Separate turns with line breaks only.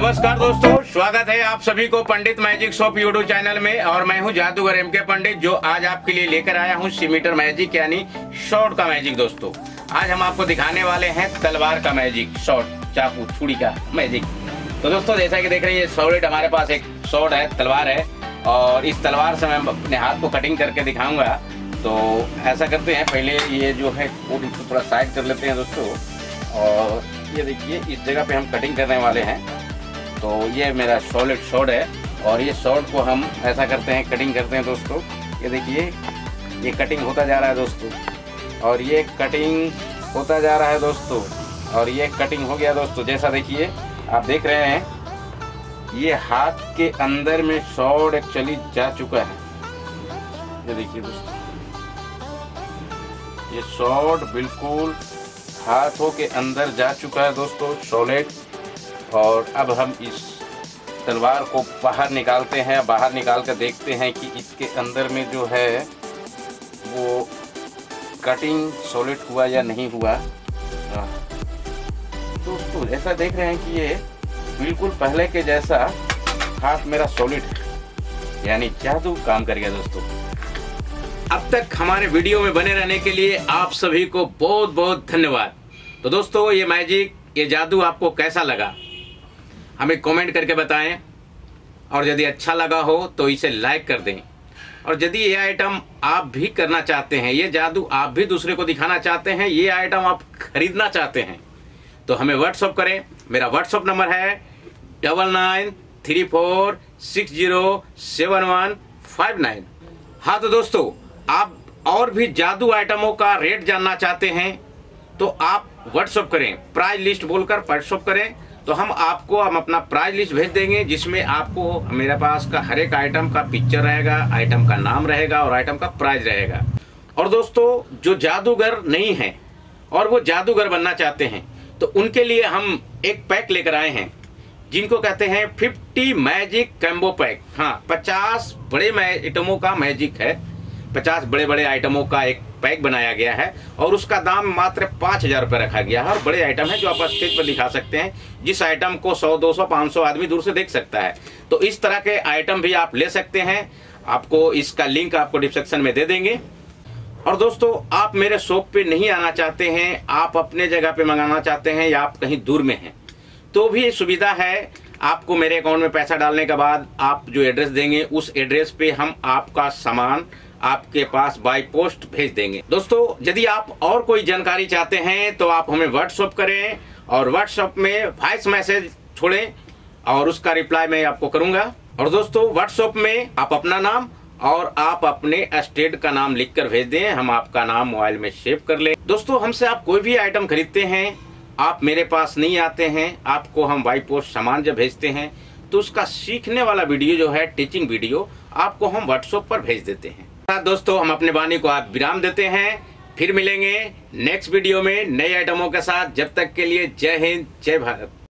नमस्कार दोस्तों, स्वागत है आप सभी को Pandit magic shop YouTube channel में। और मैं हूं जादूगर एम के पंडित, जो आज आपके लिए लेकर आया हूं सीमीटर मैजिक यानी शॉर्ट का मैजिक। दोस्तों आज हम आपको दिखाने वाले हैं तलवार का मैजिक, शॉर्ट चाकू छुरी का मैजिक। तो दोस्तों जैसा कि देख रहे हैं, ये सॉलिड हमारे पास एक शॉर्ट है, तलवार है, और इस तलवार से मैं अपने हाथ को कटिंग करके दिखाऊंगा। तो ऐसा करते हैं, पहले ये जो है इसको थोड़ा साइड कर लेते हैं दोस्तों। और ये देखिए इस जगह पे हम कटिंग करने वाले हैं। तो ये मेरा सॉलिड शॉर्ट है, और ये शॉर्ट को हम ऐसा करते हैं, कटिंग करते हैं दोस्तों। ये देखिए ये कटिंग होता जा रहा है दोस्तों, और ये कटिंग होता जा रहा है दोस्तों, और ये कटिंग हो गया दोस्तों। जैसा देखिए आप देख रहे हैं, ये हाथ के अंदर में शॉर्ट एक्चुअली जा चुका है। ये देखिए दोस्तों, ये शॉर्ट बिल्कुल हाथों के अंदर जा चुका है दोस्तों, सॉलिड। और अब हम इस तलवार को बाहर निकालते हैं। बाहर निकाल कर देखते हैं कि इसके अंदर में जो है वो कटिंग सॉलिड हुआ या नहीं हुआ। दोस्तों ऐसा देख रहे हैं कि ये बिल्कुल पहले के जैसा हाथ मेरा सॉलिड है, यानी जादू काम कर गया दोस्तों। अब तक हमारे वीडियो में बने रहने के लिए आप सभी को बहुत बहुत धन्यवाद। तो दोस्तों ये मैजिक, ये जादू आपको कैसा लगा हमें कमेंट करके बताएं, और यदि अच्छा लगा हो तो इसे लाइक कर दें। और यदि ये आइटम आप भी करना चाहते हैं, ये जादू आप भी दूसरे को दिखाना चाहते हैं, ये आइटम आप खरीदना चाहते हैं, तो हमें व्हाट्सअप करें। मेरा व्हाट्सअप नंबर है 9934607159। हाँ तो दोस्तों, आप और भी जादू आइटमों का रेट जानना चाहते हैं तो आप व्हाट्सअप करें, प्राइस लिस्ट बोलकर व्हाट्सअप करें, तो हम अपना प्राइस लिस्ट भेज देंगे, जिसमें आपको मेरे पास का हर एक आइटम का पिक्चर रहेगा, आइटम का नाम रहेगा और आइटम का प्राइस रहेगा। और दोस्तों जो जादूगर नहीं है और वो जादूगर बनना चाहते हैं, तो उनके लिए हम एक पैक लेकर आए हैं, जिनको कहते हैं 50 मैजिक कैम्बो पैक। हाँ, 50 बड़े आइटमों का मैजिक है, 50 बड़े बड़े आइटमों का एक पैक बनाया गया है, और उसका दाम मात्र 5000 रुपये रखा गया है। और बड़े आइटम है जो आप स्टेज पर दिखा सकते हैं, जिस आइटम को 100, 200, 500 आदमी दूर से देख सकता है। तो इस तरह के आइटम भी आप ले सकते हैं। आपको इसका लिंक आपको डिस्क्रिप्शन में दे देंगे। और दोस्तों आप मेरे शॉप पे नहीं आना चाहते हैं, आप अपने जगह पे मंगाना चाहते हैं, या आप कहीं दूर में हैं, तो भी सुविधा है। आपको मेरे अकाउंट में पैसा डालने के बाद आप जो एड्रेस देंगे, उस एड्रेस पे हम आपका सामान आपके पास बाय पोस्ट भेज देंगे। दोस्तों यदि आप और कोई जानकारी चाहते हैं तो आप हमें व्हाट्सएप करें, और व्हाट्सएप में वॉइस मैसेज छोड़ें, और उसका रिप्लाई मैं आपको करूंगा। और दोस्तों व्हाट्सएप में आप अपना नाम और आप अपने स्टेट का नाम लिखकर भेज दें, हम आपका नाम मोबाइल में सेव कर लें। दोस्तों हमसे आप कोई भी आइटम खरीदते हैं, आप मेरे पास नहीं आते हैं, आपको हम बाय पोस्ट सामान जब भेजते हैं, तो उसका सीखने वाला वीडियो जो है, टीचिंग वीडियो, आपको हम व्हाट्सएप पर भेज देते हैं। दोस्तों हम अपने वाणी को आप विराम देते हैं, फिर मिलेंगे नेक्स्ट वीडियो में नए आइटमों के साथ। जब तक के लिए जय हिंद, जय भारत।